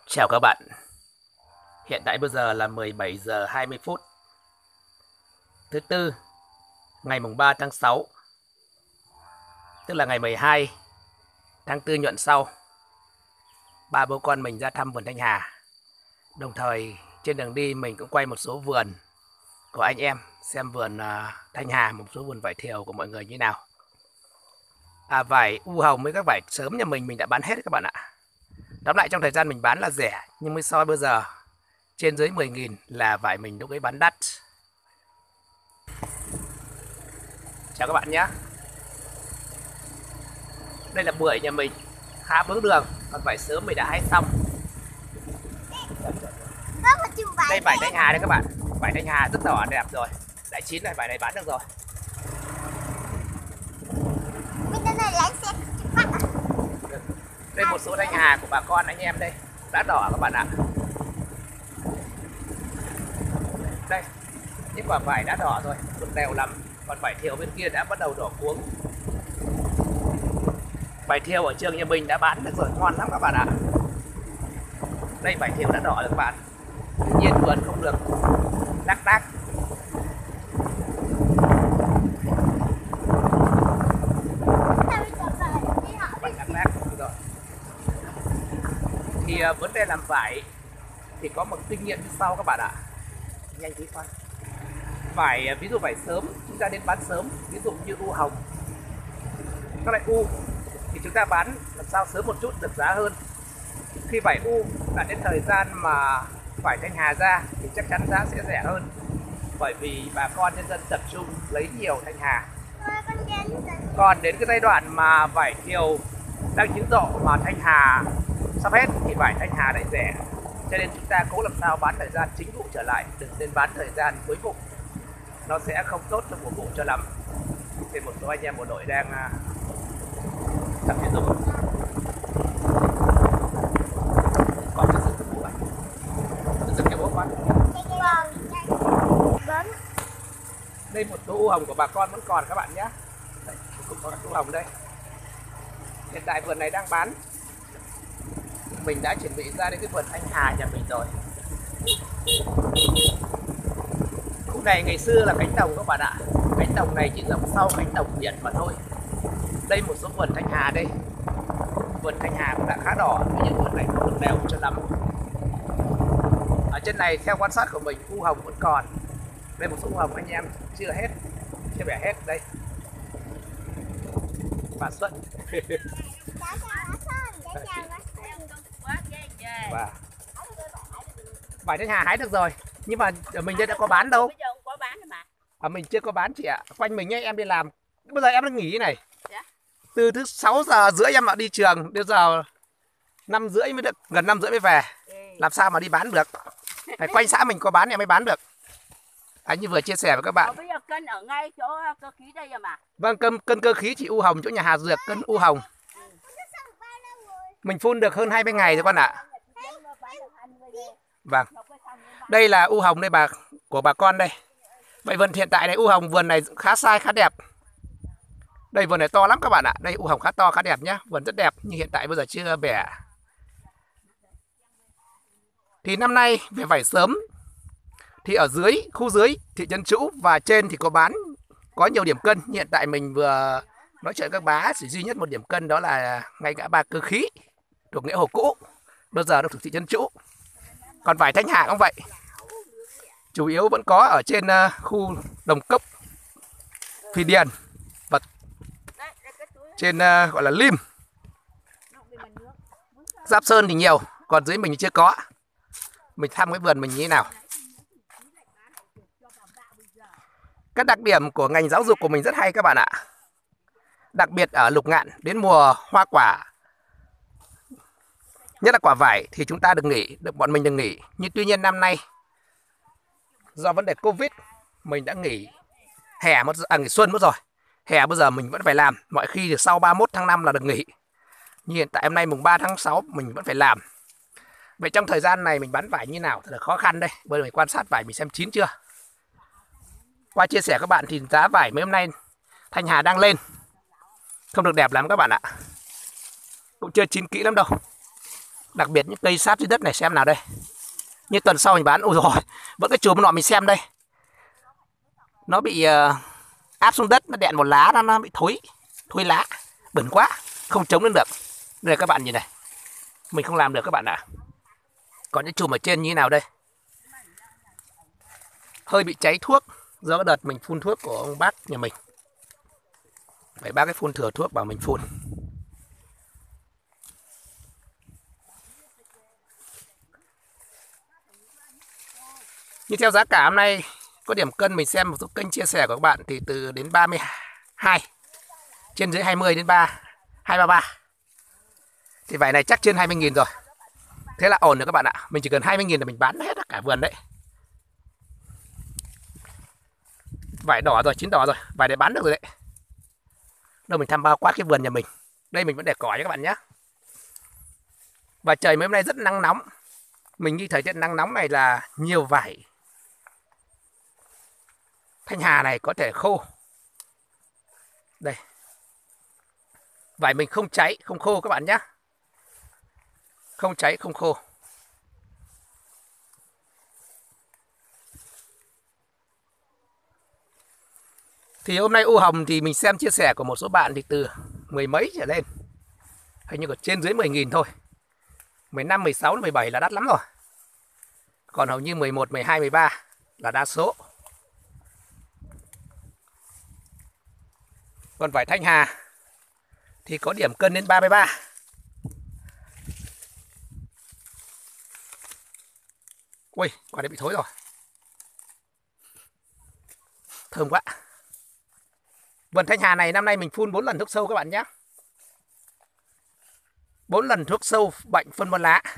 Chào các bạn. Hiện tại bây giờ là 17 giờ 20 phút. Thứ tư, ngày mùng 3 tháng 6. Tức là ngày 12 tháng 4 nhuận sau. Ba bố con mình ra thăm vườn Thanh Hà. Đồng thời trên đường đi mình cũng quay một số vườn của anh em, xem vườn Thanh Hà, một số vườn vải thiều của mọi người như nào. Vải u hồng với các vải sớm nhà mình đã bán hết các bạn ạ. Tóm lại trong thời gian mình bán là rẻ, nhưng mới so bây giờ trên dưới 10.000 là vải mình lúc ấy bán đắt. Chào các bạn nhé. Đây là bưởi nhà mình, khá vướng đường, còn vải sớm mình đã hái xong. Đây vải Thanh Hà đấy các bạn, vải Thanh Hà rất đỏ đẹp rồi, đã chín rồi, vải này bán được rồi. Đây một số Thanh Hà của bà con anh em đây, đã đỏ các bạn ạ. Đây, những quả vải đã đỏ rồi, còn đều lắm, còn vải thiều bên kia đã bắt đầu đỏ cuống. Vải thiều ở trường nhà mình đã bán được rồi, ngon lắm các bạn ạ. Đây vải thiều đã đỏ rồi các bạn. Tuy nhiên vườn không được lác đác. Thì vấn đề làm vải thì có một kinh nghiệm như sau các bạn ạ. Nhanh tí khoan. Vải ví dụ vải sớm chúng ta nên bán sớm, ví dụ như u hồng, các loại u thì chúng ta bán làm sao sớm một chút được giá hơn. Khi vải u đã đến thời gian mà vải Thanh Hà ra thì chắc chắn giá sẽ rẻ hơn, bởi vì bà con nhân dân tập trung lấy nhiều Thanh Hà. Còn đến cái giai đoạn mà vải thiều đang chín rộ mà Thanh Hà sắp hết thì vải Thanh Hà lại rẻ, cho nên chúng ta cố làm sao bán thời gian chính vụ trở lại, đừng nên bán thời gian cuối vụ, nó sẽ không tốt cho mùa vụ cho lắm. Thì một số anh em bộ đội đang tập thể dục. Còn cho dựng cái bố này, dựng cái bố con. Đây một số u hồng của bà con vẫn còn các bạn nhé. Đây, cũng có u hồng đây. Hiện tại vườn này đang bán. Mình đã chuẩn bị ra đến cái vườn Thanh Hà nhà mình rồi. Khu này ngày xưa là cánh đồng các bạn ạ. Cánh đồng này chỉ rộng sau cánh đồng biển mà thôi. Đây một số vườn Thanh Hà đây. Vườn Thanh Hà cũng đã khá đỏ, nhưng vườn này không được đều cho lắm. Ở trên này theo quan sát của mình, u hồng vẫn còn. Đây một số u hồng anh em chưa hết, chưa bẻ hết đây. Bà Xuân. Và vải Thanh Hà hái được rồi, nhưng mà ở mình đây đã có bán đâu. Ở mình chưa có bán chị ạ. Quanh mình ấy, em đi làm bây giờ em đang nghỉ này. Từ thứ 6 giờ rưỡi em đã đi trường, bây giờ 5 rưỡi mới được, gần 5 rưỡi mới về. Làm sao mà đi bán được? Phải quanh xã mình có bán em mới bán được. Anh như vừa chia sẻ với các bạn. Bây giờ cân ở ngay chỗ cơ khí đây rồi mà. Vâng, cân cơ khí chị u hồng chỗ nhà Hà Dược, cân u hồng. Mình phun được hơn 20 ngày rồi con ạ. Vâng. Đây là u hồng đây của bà con đây. Vậy vườn hiện tại này u hồng vườn này khá sai, khá đẹp. Đây vườn này to lắm các bạn ạ. Đây u hồng khá to, khá đẹp nhá. Vườn rất đẹp, nhưng hiện tại bây giờ chưa bẻ. Thì năm nay về vải sớm thì ở dưới, khu dưới thị trấn Trũ và trên thì có bán, có nhiều điểm cân. Hiện tại mình vừa nói chuyện các bá chỉ duy nhất một điểm cân, đó là ngay ngã ba Cơ Khí thuộc Nghĩa Hồ Cũ, bây giờ nó thuộc thị trấn Trũ. Còn vải Thanh Hà cũng vậy, chủ yếu vẫn có ở trên khu Đồng Cốc, Thủy Điền và trên gọi là Lim, Giáp Sơn thì nhiều, còn dưới mình thì chưa có. Mình thăm cái vườn mình như thế nào. Các đặc điểm của ngành giáo dục của mình rất hay các bạn ạ. Đặc biệt ở Lục Ngạn, đến mùa hoa quả, nhất là quả vải thì chúng ta đừng nghỉ, bọn mình đừng nghỉ. Nhưng tuy nhiên năm nay do vấn đề Covid mình đã nghỉ nghỉ xuân mất rồi. Hè bây giờ mình vẫn phải làm, mọi khi thì sau 31 tháng 5 là được nghỉ. Nhưng hiện tại hôm nay mùng 3 tháng 6 mình vẫn phải làm. Vậy trong thời gian này mình bán vải như nào thật là khó khăn đây. Bây giờ mình quan sát vải mình xem chín chưa. Qua chia sẻ các bạn thì giá vải mấy hôm nay Thanh Hà đang lên, không được đẹp lắm các bạn ạ. Cũng chưa chín kỹ lắm đâu. Đặc biệt những cây sát dưới đất này xem nào đây. Như tuần sau mình bán, ôi rồi vẫn cái chùm nọ mình xem đây. Nó bị áp xuống đất, nó đẹn một lá nó bị thối lá, bẩn quá, không chống lên được. Đây các bạn nhìn này, mình không làm được các bạn ạ. Còn những chùm ở trên như thế nào đây? Hơi bị cháy thuốc do cái đợt mình phun thuốc của ông bác nhà mình. Vậy bác cái phun thừa thuốc bảo mình phun. Như theo giá cả hôm nay có điểm cân mình xem một số kênh chia sẻ của các bạn thì từ đến 32, trên dưới 20 đến 233. Thì vải này chắc trên 20.000 rồi. Thế là ổn rồi các bạn ạ. Mình chỉ cần 20.000 là mình bán hết cả vườn đấy. Vải đỏ rồi, chín đỏ rồi, vải để bán được rồi đấy. Đâu mình thăm bao quát cái vườn nhà mình. Đây mình vẫn để cỏ cho các bạn nhé. Và trời mấy hôm nay rất nắng nóng. Mình nghĩ thời tiết nắng nóng này là nhiều vải Thanh Hà này có thể khô. Đây. Vải mình không cháy, không khô các bạn nhé. Không cháy, không khô. Thì hôm nay u hồng thì mình xem chia sẻ của một số bạn thì từ 10 mấy trở lên. Hình như ở trên dưới 10.000 thôi. 15, 16, 17 là đắt lắm rồi. Còn hầu như 11, 12, 13 là đa số. Còn vải Thanh Hà thì có điểm cân đến 33. Ui, quả này bị thối rồi. Thơm quá. Vườn Thanh Hà này năm nay mình phun 4 lần thuốc sâu các bạn nhé. 4 lần thuốc sâu bệnh phân bón lá.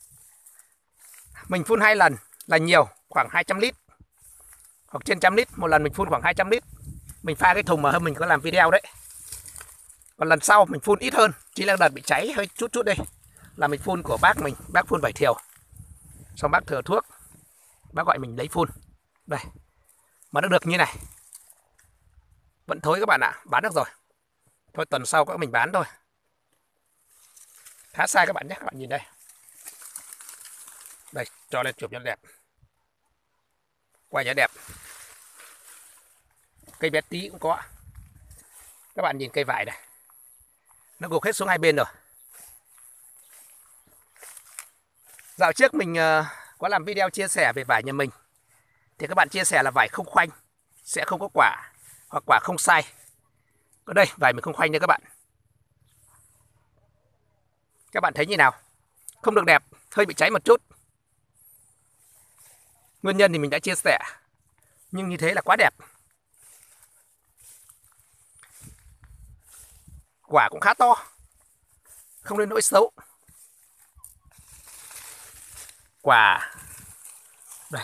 Mình phun 2 lần là nhiều, khoảng 200 lít. Hoặc trên 100 lít, một lần mình phun khoảng 200 lít. Mình pha cái thùng mà hôm mình có làm video đấy. Còn lần sau mình phun ít hơn, chỉ là đợt bị cháy hơi chút đây. Là mình phun của bác mình, bác phun vải thiều. Xong bác thừa thuốc, bác gọi mình lấy phun. Đây, mà nó được như này. Vẫn thối các bạn ạ, bán được rồi. Thôi tuần sau các mình bán thôi. Khá sai các bạn nhé, các bạn nhìn đây. Đây, cho lên chụp cho đẹp. Quay cho đẹp. Cây bé tí cũng có. Các bạn nhìn cây vải này. Nó gục hết xuống hai bên rồi. Dạo trước mình có làm video chia sẻ về vải nhà mình. Thì các bạn chia sẻ là vải không khoanh sẽ không có quả, hoặc quả không sai. Ở đây vải mình không khoanh đây các bạn. Các bạn thấy như nào? Không được đẹp, hơi bị cháy một chút. Nguyên nhân thì mình đã chia sẻ. Nhưng như thế là quá đẹp. Quả cũng khá to. Không đến nỗi xấu. Quả đây.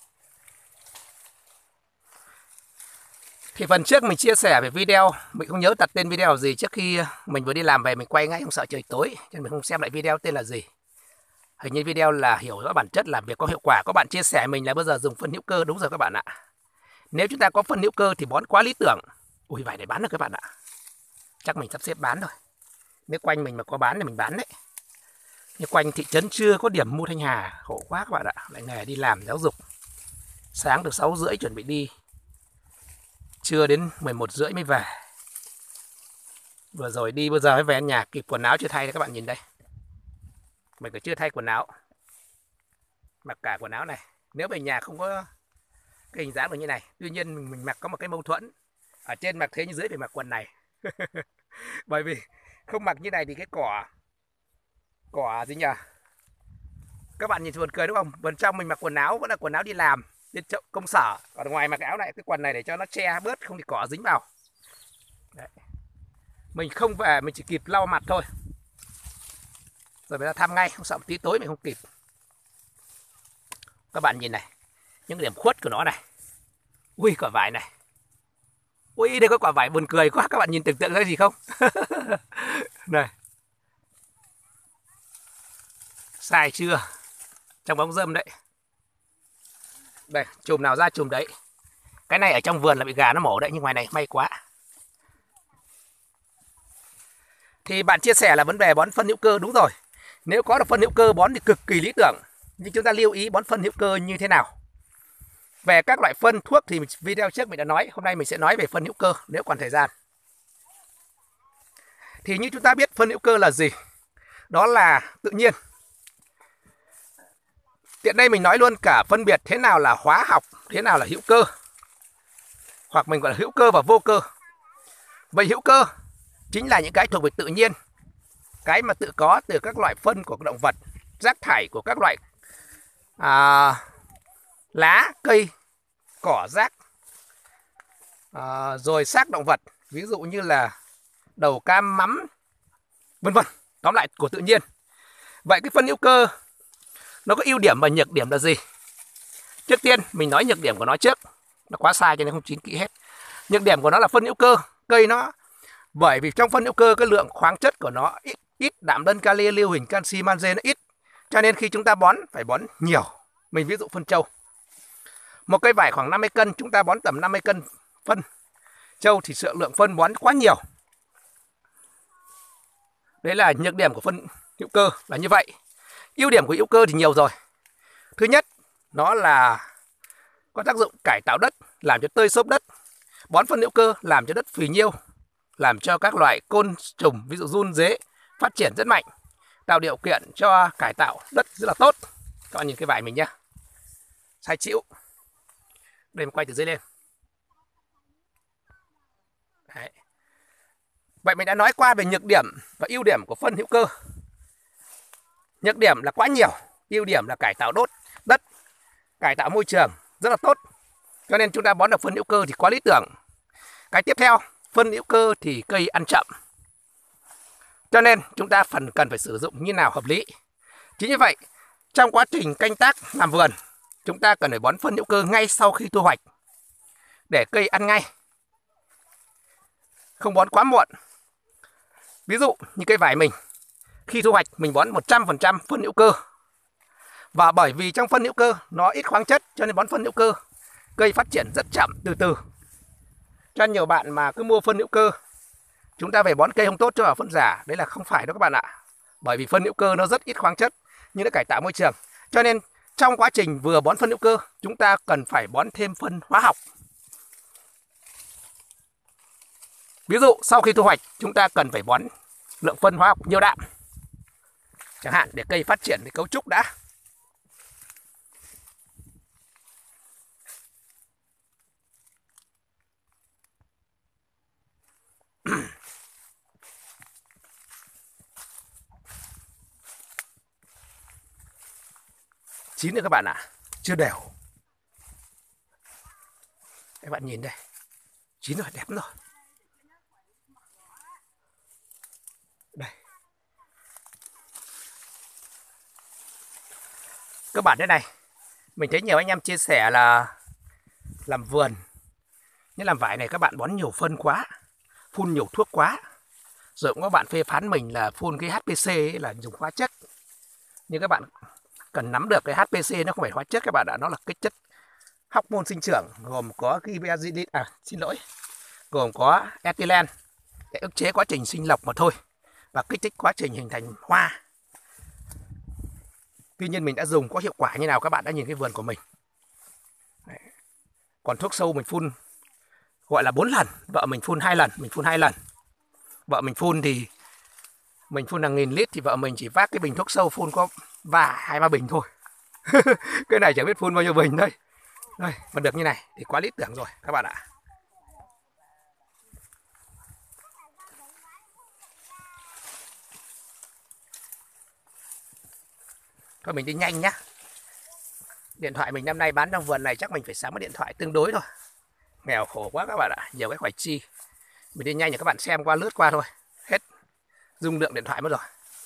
Thì phần trước mình chia sẻ về video, mình không nhớ đặt tên video gì, trước khi mình vừa đi làm về mình quay ngay, không sợ trời tối, cho nên mình không xem lại video tên là gì. Hình như video là hiểu rõ bản chất làm việc có hiệu quả. Các bạn chia sẻ mình là bây giờ dùng phân hữu cơ, đúng rồi các bạn ạ. Nếu chúng ta có phân hữu cơ thì bón quá lý tưởng. Ui, vải để bán được các bạn ạ. Chắc mình sắp xếp bán thôi. Nếu quanh mình mà có bán thì mình bán đấy. Nhưng quanh thị trấn chưa có điểm mua Thanh Hà, khổ quá các bạn ạ. Lại nghề đi làm giáo dục. Sáng từ 6 rưỡi chuẩn bị đi, trưa đến 11 rưỡi mới về. Vừa rồi đi, bây giờ mới về nhà, kịp quần áo chưa thay đấy các bạn nhìn đây. Mình còn chưa thay quần áo. Mặc cả quần áo này. Nếu về nhà không có cái hình dáng được như này. Tuy nhiên mình mặc có một cái mâu thuẫn. Ở trên mặc thế, như dưới phải mặc quần này. Bởi vì không mặc như này thì cái cỏ gì nhỉ? Các bạn nhìn buồn cười đúng không? Bên trong mình mặc quần áo vẫn là quần áo đi làm, đi công sở. Còn ngoài mặc cái áo này, cái quần này để cho nó che bớt, không thì cỏ dính vào. Đấy. Mình không về, mình chỉ kịp lau mặt thôi. Rồi người ta thăm ngay, không sợ một tí tối mình không kịp. Các bạn nhìn này, những điểm khuất của nó này. Ui, quả vải này. Ui, đây có quả vải buồn cười quá. Các bạn nhìn tưởng tượng ra gì không? Này. Sai chưa? Trong bóng râm đấy. Đây, chùm nào ra chùm đấy. Cái này ở trong vườn là bị gà nó mổ đấy, nhưng ngoài này may quá. Thì bạn chia sẻ là vấn đề bón phân hữu cơ, đúng rồi. Nếu có được phân hữu cơ bón thì cực kỳ lý tưởng. Nhưng chúng ta lưu ý bón phân hữu cơ như thế nào. Về các loại phân thuốc thì video trước mình đã nói. Hôm nay mình sẽ nói về phân hữu cơ nếu còn thời gian. Thì như chúng ta biết phân hữu cơ là gì? Đó là tự nhiên. Tiện đây mình nói luôn cả phân biệt thế nào là hóa học, thế nào là hữu cơ. Hoặc mình gọi là hữu cơ và vô cơ. Vậy hữu cơ chính là những cái thuộc về tự nhiên. Cái mà tự có từ các loại phân của động vật, rác thải của các loại lá, cây, cỏ, rác, rồi xác động vật. Ví dụ như là đầu cam, mắm, vân vân. Tóm lại của tự nhiên. Vậy cái phân hữu cơ nó có ưu điểm và nhược điểm là gì? Trước tiên mình nói nhược điểm của nó trước. Nó quá sai cho nên không chín kỹ hết. Nhược điểm của nó là phân hữu cơ. Cây nó, bởi vì trong phân hữu cơ cái lượng khoáng chất của nó ít, đạm đơn, kali, lưu huỳnh, canxi, magie nó ít. Cho nên khi chúng ta bón phải bón nhiều. Mình ví dụ phân trâu. Một cây vải khoảng 50 cân, chúng ta bón tầm 50 cân phân trâu thì lượng phân bón quá nhiều. Đấy là nhược điểm của phân hữu cơ là như vậy. Ưu điểm của hữu cơ thì nhiều rồi. Thứ nhất, nó là có tác dụng cải tạo đất, làm cho tơi xốp đất. Bón phân hữu cơ làm cho đất phì nhiêu, làm cho các loại côn trùng, ví dụ giun, dế phát triển rất mạnh, tạo điều kiện cho cải tạo đất rất là tốt. Các bạn nhìn cái vải mình nhá, sai chịu. Đây mình quay từ dưới lên. Đấy. Vậy mình đã nói qua về nhược điểm và ưu điểm của phân hữu cơ. Nhược điểm là quá nhiều, ưu điểm là cải tạo đất, cải tạo môi trường rất là tốt. Cho nên chúng ta bón được phân hữu cơ thì quá lý tưởng. Cái tiếp theo, phân hữu cơ thì cây ăn chậm. Cho nên chúng ta cần phải sử dụng như nào hợp lý. Chính như vậy, trong quá trình canh tác làm vườn, chúng ta cần phải bón phân hữu cơ ngay sau khi thu hoạch để cây ăn ngay, không bón quá muộn. Ví dụ như cây vải mình, khi thu hoạch mình bón 100% phân hữu cơ. Và bởi vì trong phân hữu cơ nó ít khoáng chất cho nên bón phân hữu cơ cây phát triển rất chậm, từ từ. Cho nên nhiều bạn mà cứ mua phân hữu cơ, chúng ta về bón cây không tốt cho vào phân giả, đấy là không phải đâu các bạn ạ. Bởi vì phân hữu cơ nó rất ít khoáng chất nhưng nó cải tạo môi trường. Cho nên trong quá trình vừa bón phân hữu cơ, chúng ta cần phải bón thêm phân hóa học. Ví dụ sau khi thu hoạch, chúng ta cần phải bón lượng phân hóa học nhiều đạm, chẳng hạn để cây phát triển về cấu trúc đã. Chín rồi các bạn ạ, chưa đều. Các bạn nhìn đây, chín rồi, đẹp rồi. Đây. Các bạn thế này, mình thấy nhiều anh em chia sẻ là làm vườn, nhưng làm vải này các bạn bón nhiều phân quá, phun nhiều thuốc quá. Rồi cũng có bạn phê phán mình là phun cái HPC ấy là dùng hóa chất. Nhưng các bạn cần nắm được cái HPC nó không phải hóa chất các bạn ạ, nó là cái chất hormone sinh trưởng gồm có gibberellin, gồm có ethylene để ức chế quá trình sinh lộc mà thôi và kích thích quá trình hình thành hoa. Tuy nhiên mình đã dùng có hiệu quả như nào các bạn đã nhìn cái vườn của mình. Đấy. Còn thuốc sâu mình phun gọi là 4 lần, vợ mình phun 2 lần, mình phun 2 lần. Vợ mình phun thì mình phun hàng nghìn lít thì vợ mình chỉ vác cái bình thuốc sâu phun có 2-3 bình thôi. Cái này chẳng biết phun bao nhiêu bình đây. Đây, mà được như này thì quá lý tưởng rồi các bạn ạ. Thôi mình đi nhanh nhá. Điện thoại mình năm nay bán trong vườn này chắc mình phải sắm cái điện thoại tương đối thôi. Nghèo khổ quá các bạn ạ, nhiều cái khoai chi. Mình đi nhanh để các bạn xem qua lướt qua thôi. Hết dung lượng điện thoại mất rồi.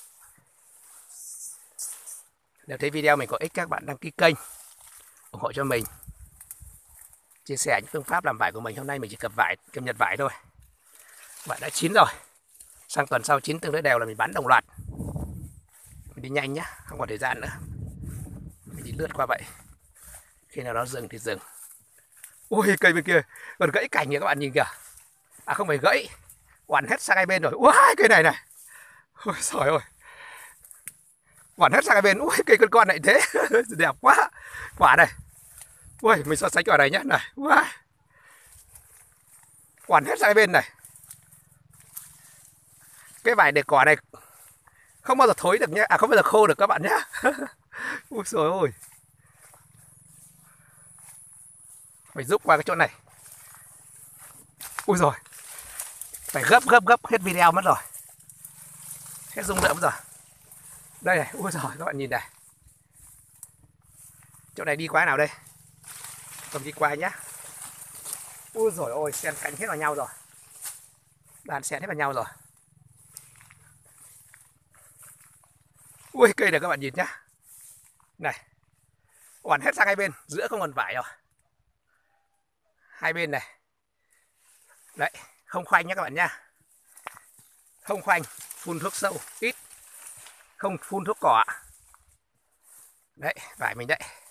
Nếu thấy video mình có ích các bạn đăng ký kênh, ủng hộ cho mình. Chia sẻ những phương pháp làm vải của mình. Hôm nay mình chỉ cập nhật vải thôi. Vải đã chín rồi. Sang tuần sau chín tương đối đều là mình bán đồng loạt. Mình đi nhanh nhá, không còn thời gian nữa. Mình đi lướt qua vậy. Khi nào nó dừng thì dừng. Ui cây bên kia còn gãy cành kìa các bạn nhìn kìa. À không phải gãy, quằn hết sang hai bên rồi. Ui cây này này. Ôi trời ơi. Quản hết sang hai bên. Ui, cây con này thế. Đẹp quá. Quả này. Ui, mình so sánh quả này nhá. Này. Wow. Quản hết sang hai bên này. Cái vải để cỏ này không bao giờ thối được nhé. À, không bao giờ khô được các bạn nhé. Ui trời ơi. Phải giúp qua cái chỗ này. Ui rồi. Phải gấp hết video mất rồi. Hết dung lượng mất rồi. Đây này, ui giời, các bạn nhìn này. Chỗ này đi qua nào đây? Cầm đi qua nhá. Ui giời ơi, xen cánh hết vào nhau rồi. Đàn xen hết vào nhau rồi. Ui, cây này các bạn nhìn nhá. Này. Hoàn hết sang hai bên, giữa không còn vải rồi. Hai bên này. Đấy, không khoanh nhá các bạn nhá. Không khoanh, phun thuốc sâu ít. Không phun thuốc cỏ. Đấy, vải mình đấy.